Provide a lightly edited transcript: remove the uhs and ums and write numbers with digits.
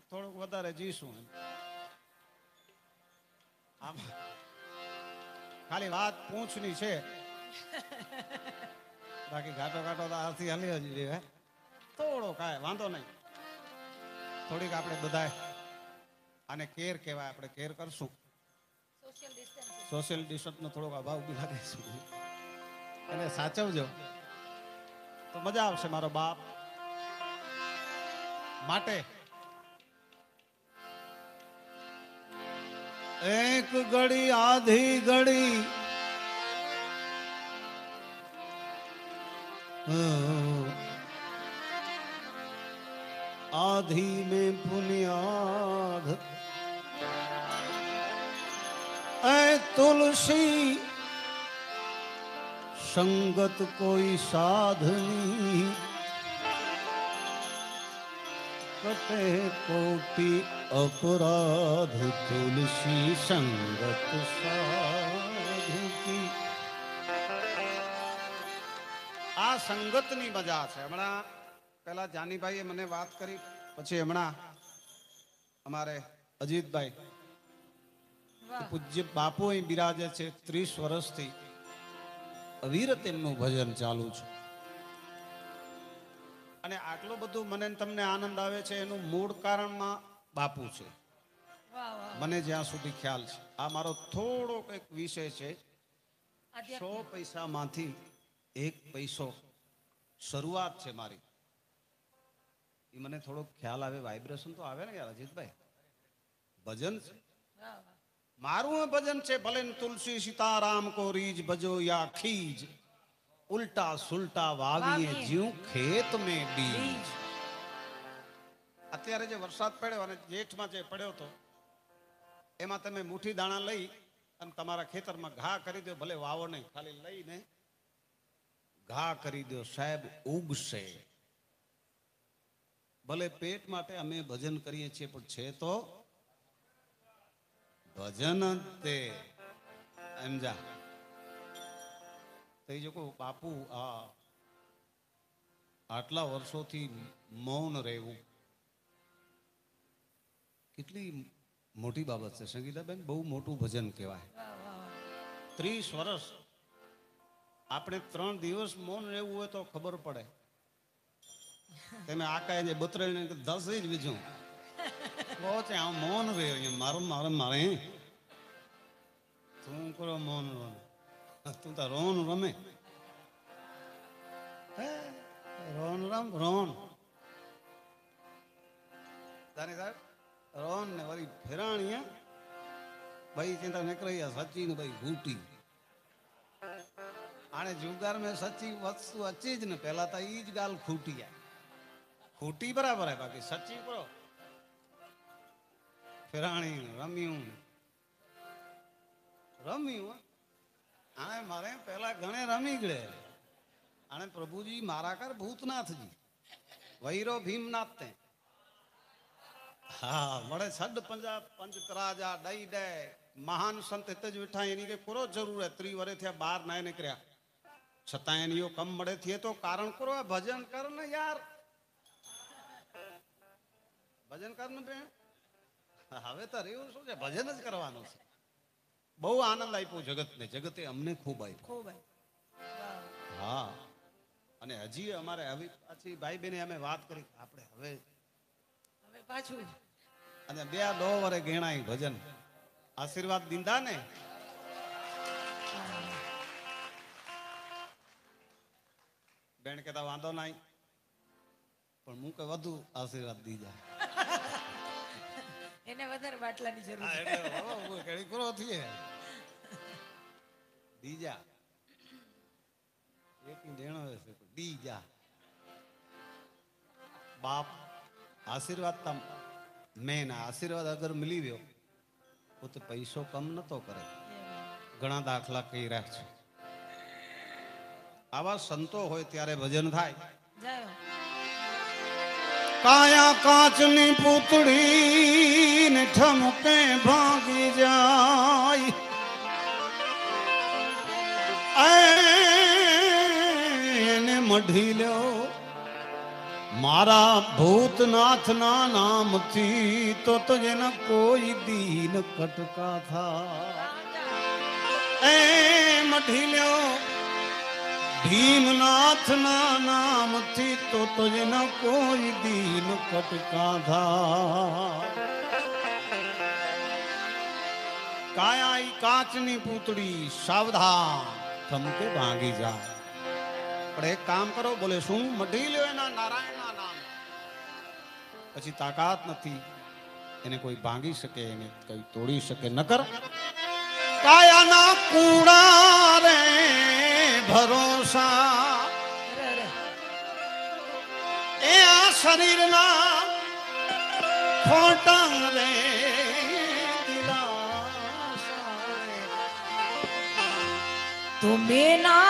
થોડુંક વધારે જીશું આમ ખાલી વાત પૂંછની છે બાકી ઘાટો ઘાટો તો આથી હાલી જ રહે થોડો કાંઈ વાંધો નહીં થોડીક આપણે બધાય આને કેર કહેવાય આપણે કેર કરશું સોશિયલ ડિસ્ટન્સનો થોડોક અભાવ ઉભી લાગે છે એને સાચવજો તો મજા આવશે મારો બાપ માટે એક ઘડી આધી ઘડી आधी में बुनियाद ऐ तुलसी संगत कोई साधनी कटे कोटि अपराध तुलसी संगत साधकी आ संगतनी मजा है हमारा પેલા જાનીભાઈએ મને વાત કરી પછી હમણાં અમારે અજીતભાઈ પૂજ્ય બાપુ અહીં બિરાજે છે 30 વર્ષથી અવિરત એમનું ભજન ચાલુ છે અને આટલું બધું મને તમને આનંદ આવે છે એનું મૂળ કારણમાં બાપુ છે મને જ્યાં સુધી ખ્યાલ છે આ મારો થોડોક એક વિષય છે 100 પૈસામાંથી 1 પૈસો શરૂઆત છે મારી એ મને થોડો ખ્યાલ આવે વાઇબ્રેશન તો આવે ને યાર અજીતભાઈ ભજન છે મારું ભજન છે ભલે તુલસી સીતારામ કો રીજ ભજો યા ખીજ ઉલ્ટા સુલટા વાવીએ જીવ ખેત મેં બીજ અત્યારે જે વરસાદ પડ્યો અને જેઠમાં જે પડ્યો તો એમાં તમે મુઠ્ઠી દાણા લઈ અને તમારા ખેતરમાં ઘા કરી દો ભલે વાવો નહીં ખાલી લઈને ઘા કરી દો સાહેબ ઉગશે ભલે પેટ માટે અમે ભજન કરીએ છીએ પણ છે તો ભજન તે એમ જા તો એ જો બાપુ આટલા વર્ષોથી મૌન રહેવું કેટલી મોટી બાબત છે સંગીતાબેન બહુ મોટું ભજન કહેવાય 30 વર્ષ આપણે 3 દિવસ મૌન રહેવું હોય તો ખબર પડે તમે આકાય જે બતરેને 10 જ બીજું પહોંચે આ મૌન રહ્યો મારું મારે તું કરો મૌન તું તો રોન રમે રોન રમ રોન જાને સાહેબ રોન ને વળી ફેરાણી ભાઈ ચિંતા નીકળી સચિન ભાઈ ઘૂટી આને જુગાર મેં સચી વસ્તુ અચી જ ને પેલા તો ઈ જ ગાલ ખૂટી ગયા ખૂટી બરાબર હે બાકી સચી કરો ફેરાણી રમ્યું આને મારે પેલા ઘણે રમી ગયે આને પ્રભુજી મારા કર ભૂતનાથજી વૈરો ભીમનાથ તે હા મળે છડ પંચ તરાજા દઈ દે મહાન સંત હિત જ વિઠા એની કે કરો જરૂર હે 30 વર્ષ થયા બહાર ના નીકળ્યા છતાં એનીઓ કમ મળે થયે તો કારણ કરો ભજન કર ને યાર ભજન કર ને બેન હવે તો રહ્યું શું છે ભજન જ કરવાનું છે બહુ આનંદ આપ્યો જગતને જગતે અમને ખૂબ આપ્યો હા અને હજી અમારે હવે પાછી ભાઈ બેને અમે વાત કરી આપણે હવે પાછું અને 2 વરે ગેણાય ભજન આશીર્વાદ દીધા ને બેન કેતા વાંધો નહીં પણ હું કે વધુ આશીર્વાદ દીધા એને વધારે બાટલાની જરૂર છે એટલે કેડી કરો થઈએ દીજા એક દેણો છે દીજા બાપ આશીર્વાદ તમ મેન આશીર્વાદ અગર મિલી ગયો તો પૈસો કમ નતો કરે ઘણા દાખલા કહી રહ્યા છે આવા સંતો હોય ત્યારે ભજન થાય કાયા કાચની પૂતળી ને ઠમકે ભાગી જાય એને મઢી લ્યો મારા ભૂતનાથ ના નામ થી તો જેના કોઈ દીન કટકા થા એ મઢીલ્યો ભીમનાથ ના નામ થી તો જેના કોઈ દીન કટકા થા કાયા ઈ કાચની પૂતળી સાવધાન થમકે ભાંગી જાય. પણ એક કામ કરો, બોલે શું? મઢી લ્યો એના નારાયણના નામ. પછી તાકાત નથી, એને કોઈ ભાંગી શકે, એને કોઈ તોડી શકે. નકર કાયાના કૂડા રે ભરોસા એ આ શરીરના ખોટા રે तुम्हें ना